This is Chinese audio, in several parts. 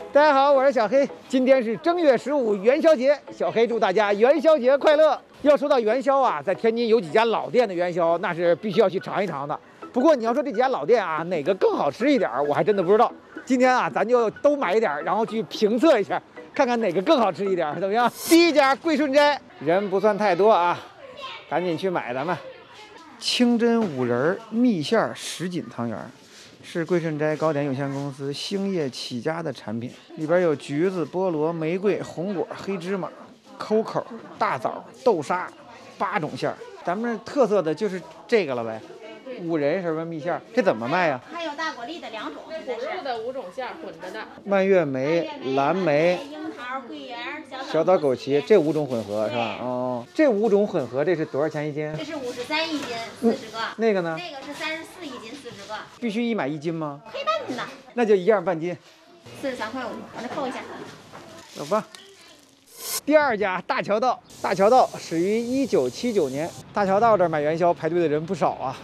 大家好，我是小黑。今天是正月15元宵节，小黑祝大家元宵节快乐。要说到元宵啊，在天津有几家老店的元宵，那是必须要去尝一尝的。不过你要说这几家老店啊，哪个更好吃一点，我还真的不知道。今天啊，咱就都买一点，然后去评测一下，看看哪个更好吃一点，怎么样？第一家桂顺斋，人不算太多啊，赶紧去买咱们。清真五仁蜜馅10斤汤圆。是桂顺斋糕点有限公司兴业起家的产品，里边有橘子、菠萝、玫瑰、红果、黑芝麻、COCO、大枣、豆沙8种馅儿。咱们特色的就是这个了呗，5仁什么蜜馅儿，这怎么卖呀？ 还有大果粒的2种， 果肉的5种馅儿混着的。 蔓越莓、蓝莓、 樱桃、桂圆、 小枣、枸杞，这5种混合是吧？哦，这5种混合这是多少钱一斤？ 这是53一斤，40个。 那个呢？ 那个是34一斤，40个。 必须1买1斤吗？ 黑半的。 那就1样半斤。 43块5，往这扣一下。 走吧。第二家大桥道，大桥道始于1979年。大桥道这儿买元宵排队的人不少啊。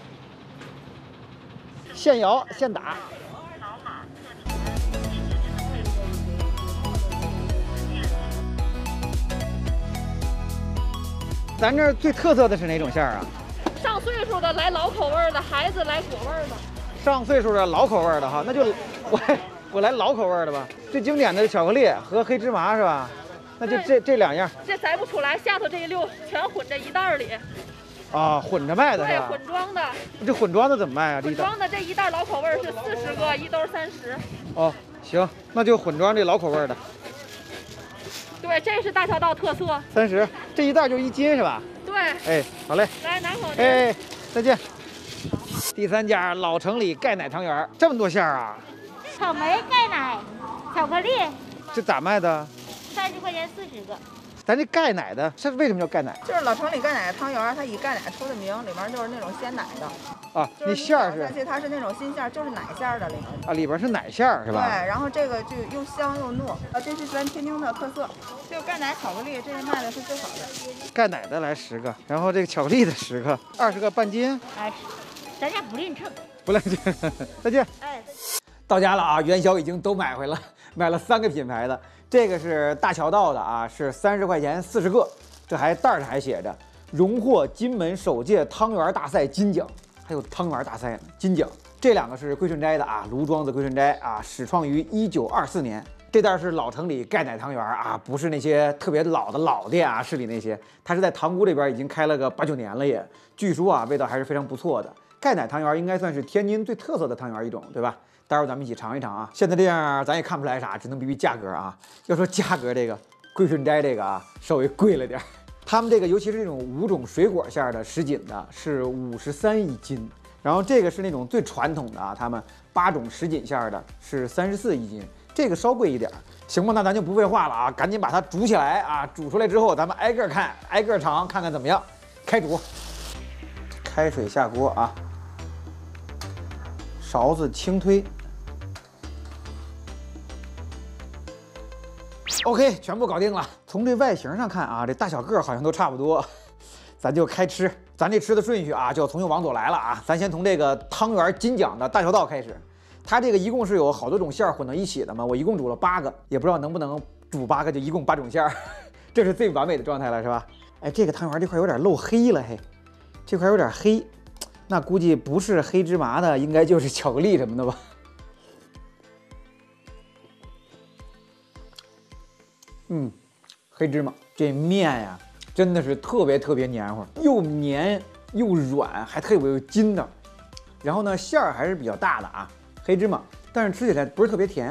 现摇现打。咱这儿最特色的是哪种馅儿啊？ 上岁数的来老口味的，孩子来果味的。 上岁数的老口味的哈，那就我来老口味的吧。最经典的巧克力和黑芝麻是吧？那就这2样。 这摘不出来，下头这一溜全混这一袋里。 啊，混着卖的是吧？ 对，混装的。 这混装的怎么卖啊？ 混装的这一袋老口味是40个，一兜30。 哦，行，那就混装这老口味的。 对，这是大桥道特色。 30，这一袋就1斤是吧？ 对。 哎，好嘞。 来拿口。 哎，再见。第3家老城里钙奶汤圆，这么多馅儿啊！ 草莓钙奶，巧克力， 这咋卖的 30块钱40个。 咱这钙奶的，这为什么叫钙奶？ 就是老城里钙奶汤圆，它以钙奶出的名，里面就是那种鲜奶的。 啊，那馅儿是？ 而且它是那种新馅儿，就是奶馅儿的里面。 啊，里边是奶馅儿是吧？ 对，然后这个就又香又糯，这是咱天津的特色。这个钙奶巧克力，这个卖的是最好的。 钙奶的来10个，然后这个巧克力的10个，20个半斤。 哎，咱家不吝称。 不吝称。再见。 哎。 到家了啊，元宵已经都买回了，买了3个品牌的。这个是大桥道的啊，是30块钱40个，这还袋上还写着荣获金门首届汤圆大赛金奖，还有汤圆大赛呢，金奖。这2个是桂顺斋的啊，卢庄子桂顺斋啊，始创于1924年。这袋是老城里钙奶汤圆啊，不是那些特别老的老店啊，市里那些，它是在塘沽这边已经开了个8、9年了也，据说啊味道还是非常不错的。钙奶汤圆应该算是天津最特色的汤圆一种，对吧？待会儿咱们一起尝一尝啊！现在这样咱也看不出来啥，只能比比价格啊。要说价格，这个桂顺斋这个啊稍微贵了点。他们这个尤其是这种5种水果馅的10斤的，是53一斤。然后这个是那种最传统的啊，他们8种10斤馅的是34一斤，这个稍贵一点。行吧，那咱就不废话了啊，赶紧把它煮起来啊！煮出来之后，咱们挨个看，挨个尝，看看怎么样。开煮，开水下锅啊，勺子轻推。OK， 全部搞定了。从这外形上看啊，这大小个好像都差不多，咱就开吃。咱这吃的顺序啊，就要从右往左来了啊。咱先从这个汤圆金奖的大桥道开始。它这个一共是有好多种馅儿混到一起的嘛，我一共煮了8个，也不知道能不能煮8个，就一共8种馅儿，这是最完美的状态了，是吧？哎，这个汤圆这块有点露黑了，嘿，这块有点黑，那估计不是黑芝麻的，应该就是巧克力什么的吧。黑芝麻这面呀，真的是特别黏糊，又黏又软，还特别有筋道。然后呢，馅儿还是比较大的啊，黑芝麻，但是吃起来不是特别甜。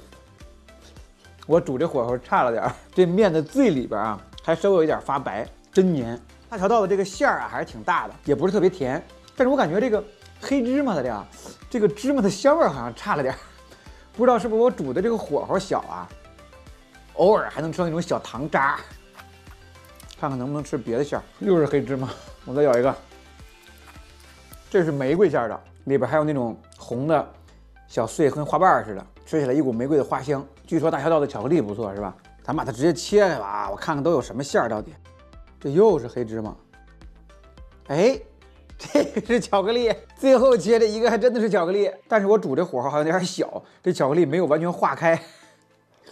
我煮这火候差了点儿，这面的最里边啊，还稍微有一点发白，真黏。大桥道的这个馅儿啊，还是挺大的，也不是特别甜。但是我感觉这个黑芝麻的这个芝麻的香味好像差了点儿，不知道是不是我煮的这个火候小啊。偶尔还能吃到那种小糖渣，看看能不能吃别的馅儿。又是黑芝麻，我再咬一个。这是玫瑰馅的，里边还有那种红的小碎，跟花瓣似的，吃起来一股玫瑰的花香。据说大桥道的巧克力不错，是吧？咱把它直接切开吧啊，我看看都有什么馅儿到底。这又是黑芝麻，哎，这个是巧克力，最后切的一个还真的是巧克力，但是我煮这火候好像有点小，这巧克力没有完全化开。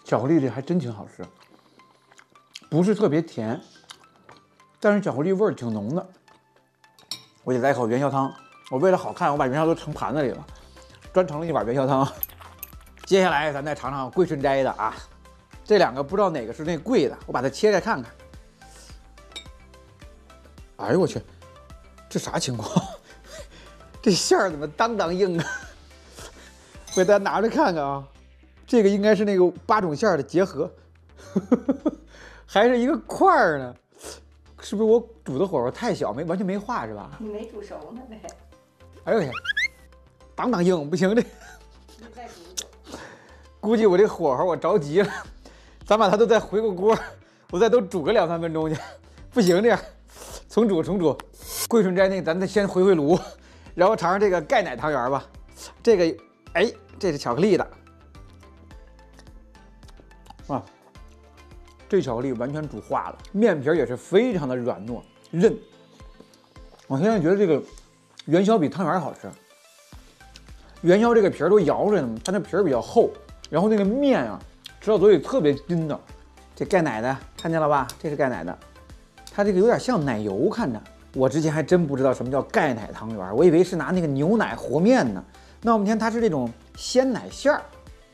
巧克力这还真挺好吃，不是特别甜，但是巧克力味儿挺浓的。我得来口元宵汤，我为了好看，我把元宵都盛盘子里了，专盛了一碗元宵汤。接下来咱再尝尝桂顺斋的啊，这两个不知道哪个是那贵的，我把它切开看看。哎呦我去，这啥情况？这馅儿怎么当当硬啊？我给大家拿着看看啊，这个应该是那个8种馅儿的结合，还是一个块儿呢。是不是我煮的火候太小，完全没化是吧？ 你没煮熟呢呗。 哎呦我天，当当硬，不行这。 你再煮一煮。 估计我这火候我着急了，咱把它都再回个锅，我再都煮个2、3分钟去，不行这样，重煮。桂顺斋那个咱再先回炉，然后尝尝这个钙奶汤圆吧。这个，哎，这是巧克力的，啊，这巧克力完全煮化了，面皮也是非常的软糯韧。我现在觉得这个元宵比汤圆好吃。元宵这个皮儿都摇出来了嘛，它那皮儿比较厚，然后那个面啊，吃到嘴里特别筋道。这钙奶的看见了吧？这是钙奶的，它这个有点像奶油，看着。我之前还真不知道什么叫钙奶汤圆，我以为是拿那个牛奶和面呢。那我们天它是这种鲜奶馅儿。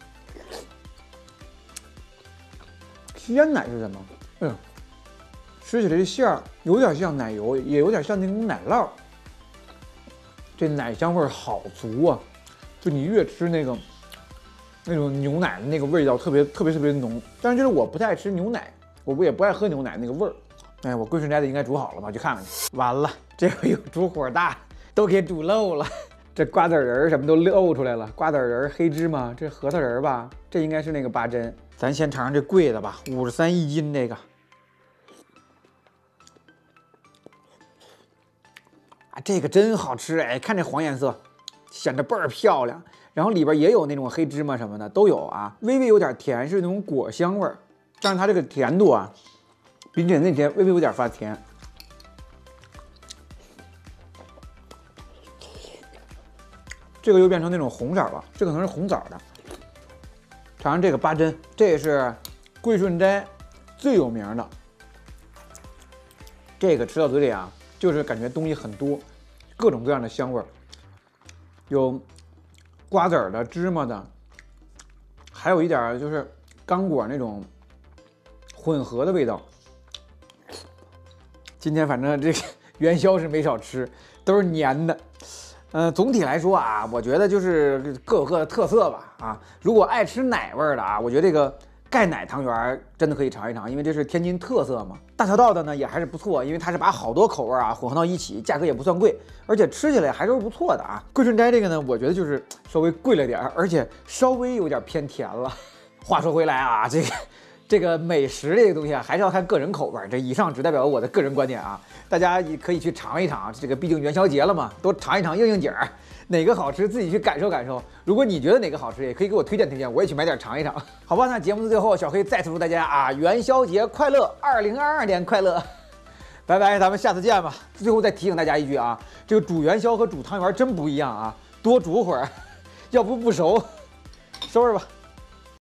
鲜奶是什么？吃起来这馅儿有点像奶油，也有点像那种奶酪。这奶香味好足啊！就你越吃那种牛奶的那个味道特别浓。但是就是我不太爱吃牛奶，我也不爱喝牛奶那个味儿。哎，我桂顺斋的应该煮好了吧？去看看去。完了，这回又煮火大，都给煮漏了。这瓜子仁什么都露出来了，瓜子仁、黑芝麻，这核桃仁吧？这应该是那个8珍。咱先尝尝这贵的吧，53一斤这个。啊，这个真好吃哎！看这黄颜色，显得倍儿漂亮。然后里边也有那种黑芝麻什么的都有啊，微微有点甜，是那种果香味儿。但是它这个甜度啊，比起那甜微微有点发甜。这个又变成那种红色了，这可能是红枣的。尝尝这个8珍，这也是桂顺斋最有名的。这个吃到嘴里啊，就是感觉东西很多，各种各样的香味儿，有瓜子的、芝麻的，还有一点就是干果那种混合的味道。今天反正这个元宵是没少吃，都是黏的。总体来说啊，我觉得就是各有各的特色吧。啊，如果爱吃奶味儿的啊，我觉得这个钙奶汤圆真的可以尝一尝，因为这是天津特色嘛。大桥道的呢也还是不错，因为它是把好多口味啊混合到一起，价格也不算贵，而且吃起来还是不错的啊。桂顺斋这个呢，我觉得就是稍微贵了点儿，而且稍微有点偏甜了。话说回来啊，这个美食这个东西啊，还是要看个人口味。这以上只代表我的个人观点啊，大家也可以去尝一尝。这个毕竟元宵节了嘛，都尝一尝应景儿，哪个好吃自己去感受感受。如果你觉得哪个好吃，也可以给我推荐推荐，我也去买点尝一尝。好吧，那节目的最后，小黑再次祝大家啊元宵节快乐，2022年快乐，拜拜，咱们下次见吧。最后再提醒大家一句啊，这个煮元宵和煮汤圆真不一样啊，多煮会儿，要不熟。收拾吧。